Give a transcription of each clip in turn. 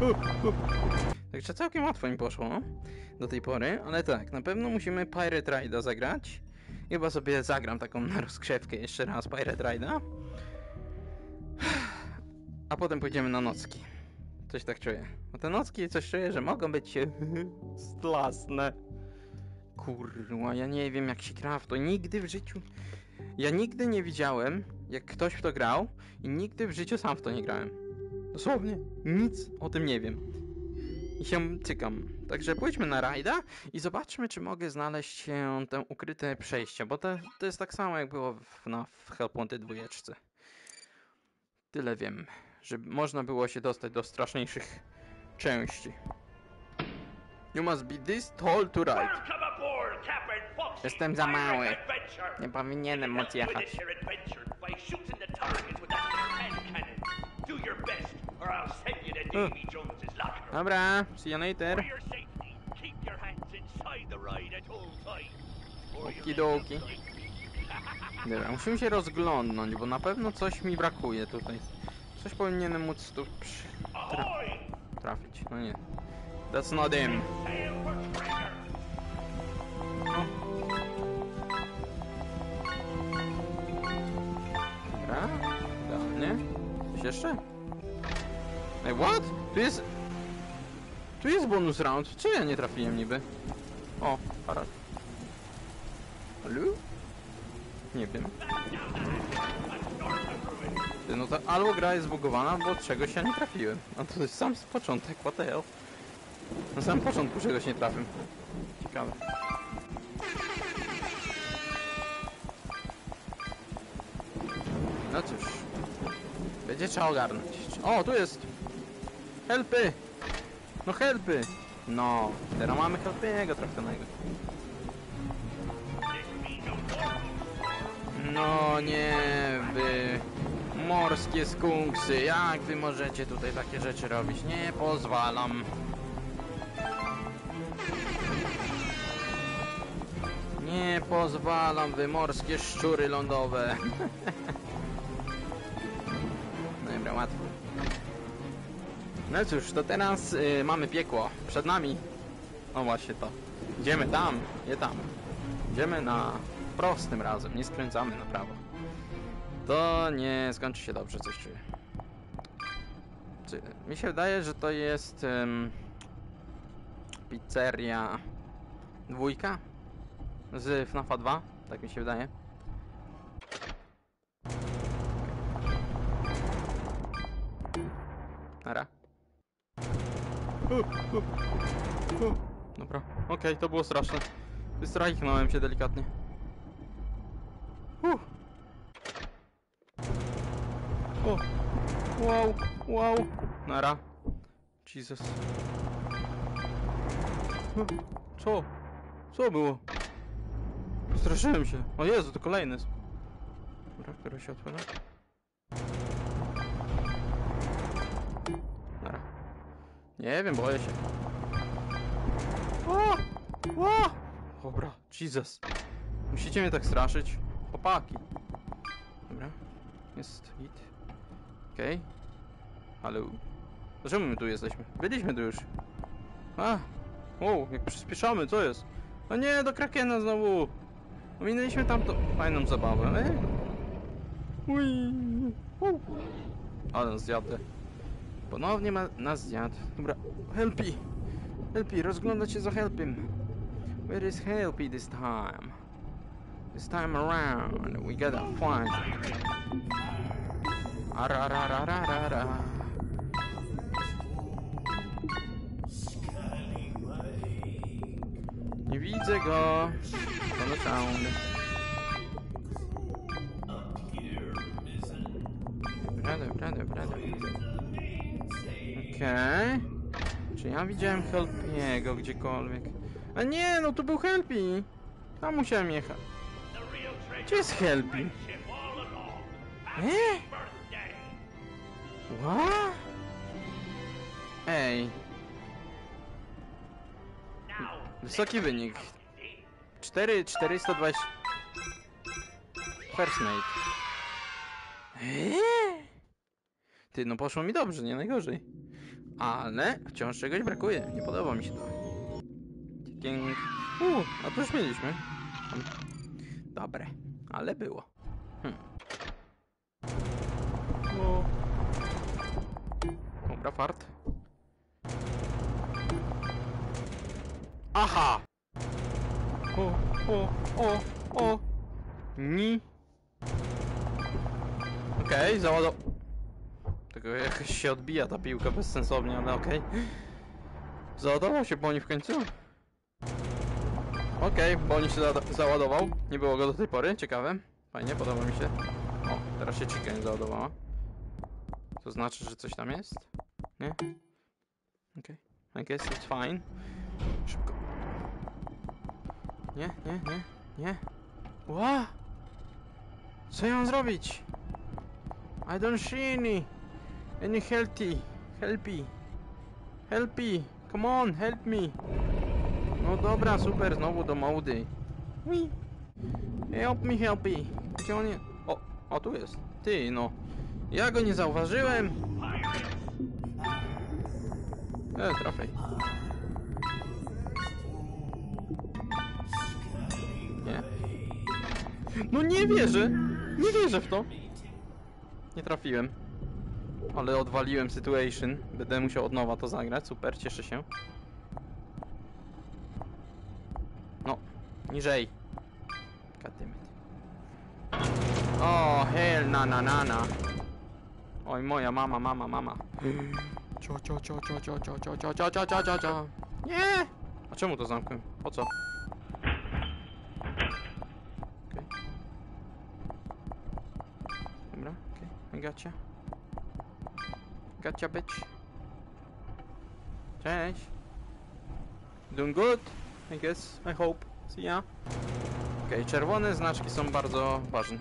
Także całkiem łatwo mi poszło, no? Do tej pory, ale tak, na pewno musimy Pirate Ride'a zagrać. Chyba sobie zagram taką na rozgrzewkę jeszcze raz Pirate Ride'a. A potem pójdziemy na nocki. Coś tak czuję. Bo te nocki coś czuję, że mogą być stlasne. Kurwa, ja nie wiem jak się gra w to. Nigdy w życiu... Ja nigdy nie widziałem, jak ktoś w to grał i nigdy w życiu sam w to nie grałem. Dosłownie. Nic o tym nie wiem. I się cykam. Także pójdźmy na rajda i zobaczmy, czy mogę znaleźć się te ukryte przejścia, bo to jest tak samo jak było w Help Wanted 2. Tyle wiem, że można było się dostać do straszniejszych części. You must be this tall to ride. Jestem za mały. Nie powinienem móc jechać. Dobra, see you later. Okidoki. Dobra, musimy się rozglądnąć, bo na pewno coś mi brakuje tutaj. Coś powinienem móc tu trafić. No nie. That's not him. Dobra, idealnie. Coś jeszcze? Ej, what? Tu jest bonus round. Czy ja nie trafiłem niby? O, parad. Halo? Nie wiem. No to albo gra jest zbugowana, albo od czegoś ja nie trafiłem. A to jest sam początek, what the hell? Na samym początku czegoś nie trafiłem. Ciekawe. No cóż. Będzie trzeba ogarnąć. O, tu jest! Helpy! No helpy! No, teraz mamy helpiego trafionego. No nie, wy morskie skunksy, jak wy możecie tutaj takie rzeczy robić? Nie pozwalam. Nie pozwalam, wy morskie szczury lądowe. Dobra, łatwo. No cóż, to teraz mamy piekło przed nami. No właśnie to. Idziemy tam, nie tam. Idziemy na prostym razem, nie skręcamy na prawo. To nie skończy się dobrze, coś czuję. Mi się wydaje, że to jest pizzeria 2 z FNAF 2, tak mi się wydaje. Nara. Dobra, okej, to było straszne. Wystrajchnąłem się delikatnie. O! Wow! Wow! Nara. Jesus. Co? Co było? Straszyłem się. O Jezu, to kolejny. Dobra, który się otwiera? Nara. Nie wiem, boję się. O! O! Dobra, Jesus. Musicie mnie tak straszyć. Chłopaki. Dobra. Jest hit. Okej. Halo. Dlaczego my tu jesteśmy? Byliśmy tu już. A! O, jak przyspieszamy, co jest? O nie, do Krakena znowu! Ominęliśmy tamtą fajną zabawę, Ui! Ale nas zjadł. Ponownie nas zjadł. Dobra, Helpy! Helpy, rozglądać się za Helpym. Where is Helpy this time? This time around, we gotta find. Ararararara. Nie widzę go. To no sound. Dobra. Okej. Czy ja widziałem Helpiego gdziekolwiek? A nie, no to był Helpy. Tam musiałem jechać. Gdzie jest Helpy? What? Ej. Wysoki wynik. 420. First mate. Ty, no poszło mi dobrze, nie najgorzej. Ale wciąż czegoś brakuje. Nie podoba mi się to. Dzięki. A to już mieliśmy. Dobre, ale było. O. Dobra, fart. Aha! O! Ni. Okej, załadował. Tylko jakoś się odbija ta piłka bezsensownie, ale okej. Załadował się Bonnie w końcu? Okej, Bonnie się załadował. Nie było go do tej pory, ciekawe. Fajnie, podoba mi się. O, teraz się chicken załadowała. To znaczy, że coś tam jest? Nie? Okej, I guess it's fine. Szybko. Nie. Ła! Co ja mam zrobić? I don't see any helpy. Come on, help me. No dobra, super, znowu do mody. Help me. Gdzie on jest? O, tu jest. Ty, no. Ja go nie zauważyłem. Trafej. Nie. No nie wierzę. Nie wierzę w to. Nie trafiłem. Ale odwaliłem situation. Będę musiał od nowa to zagrać. Super, cieszę się. No, niżej. Goddammit. O, hell, na. Oj, moja mama. Cio. Nie! A czemu to zamknąłem? Po co? Okay. Dobra, okej. I gotcha. Gotcha, bitch. Cześć. Doing good? I guess. I hope. See ya. Okej, czerwone znaczki są bardzo ważne.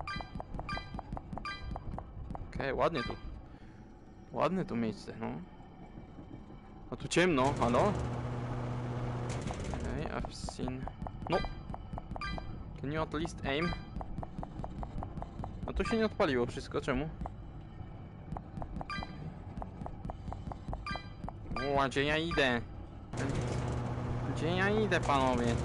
Okej, ładnie tu. Ładne tu miejsce, no. A tu ciemno, halo? Okej, I've seen... No! Can you at least aim? No tu się nie odpaliło wszystko, czemu? O, gdzie ja idę? Gdzie ja idę, panowie?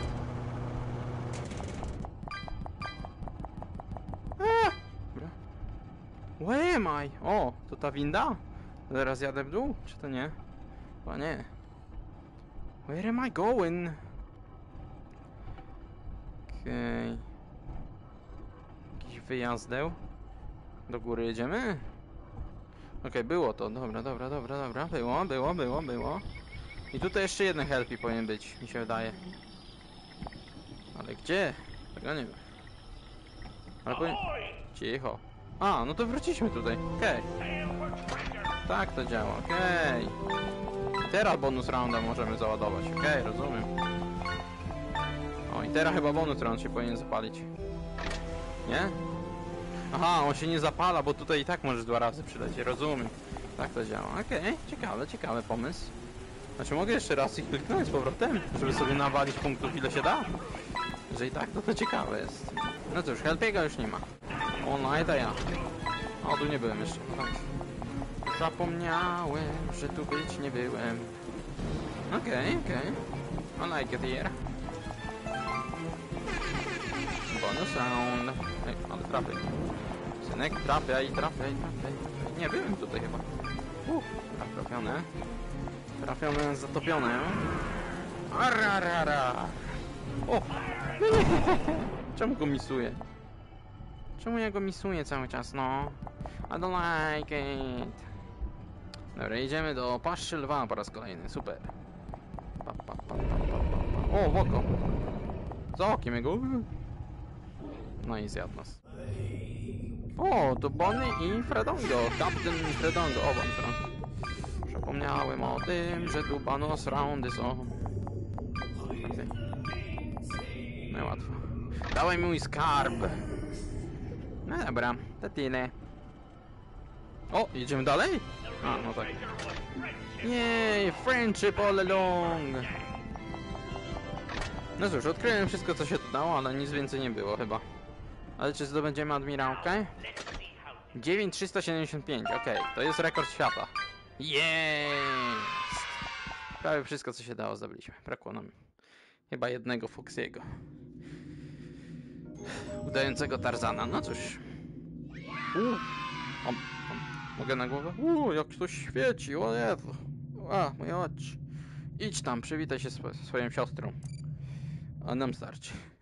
Dobra. Where am I? O, to ta winda? Zaraz jadę w dół? Czy to nie? Chyba nie. Where am I going? Okej. Jakiś wyjazdeł? Do góry jedziemy? Okej, było to. Dobra. Było. I tutaj jeszcze jeden helpy powinien być, mi się wydaje. Ale gdzie? Tego nie wiem. Ale powinien... Cicho. A, no to wróciliśmy tutaj. Okej. Tak to działa, okej. Teraz bonus rounda możemy załadować. Okej, rozumiem. O, i teraz chyba bonus round się powinien zapalić. Nie? Aha, on się nie zapala, bo tutaj i tak możesz 2 razy przylecieć, rozumiem. Tak to działa. Okej, ciekawy pomysł. Znaczy mogę jeszcze raz ich kliknąć z powrotem, żeby sobie nawalić punktów ile się da? Jeżeli tak, to ciekawe jest. No cóż, helpiego już nie ma. Online to ja. O, tu nie byłem jeszcze. Tak. Zapomniałem, że tu być nie byłem. Okej. I like it here. Bonus round. Ej, ale trafię. Synek, trafiaj. Nie, byłem tutaj chyba. Trafione, zatopione. Arrarara. O! Czemu go misuję? Czemu ja go misuję cały czas, no? I don't like it. Dobra, idziemy do paszczy lwa po raz kolejny, super. O, w oko. Za okiem jego. No i zjadł nas. O, to Bonnie i Fredongo. Captain Fredongo. O, Fredongo. Zapomniałem o tym, że tu bonus roundy są. Okay. No i łatwo. Dawaj mój skarb. No dobra, to tyle. O, jedziemy dalej? A, no tak. Jej, friendship all along. No cóż, odkryłem wszystko, co się tu dało, ale nic więcej nie było chyba. Ale czy zdobędziemy admirałkę? 9375, okej, to jest rekord świata. Jest! Prawie wszystko, co się dało, zdobyliśmy. Brakło nam chyba jednego Foxiego. Udającego Tarzana. No cóż. Mogę na głowę? Jak ktoś świeci, o Jezu. A, moje oczy. Idź tam, przywitaj się z swoją siostrą. A nam starczy.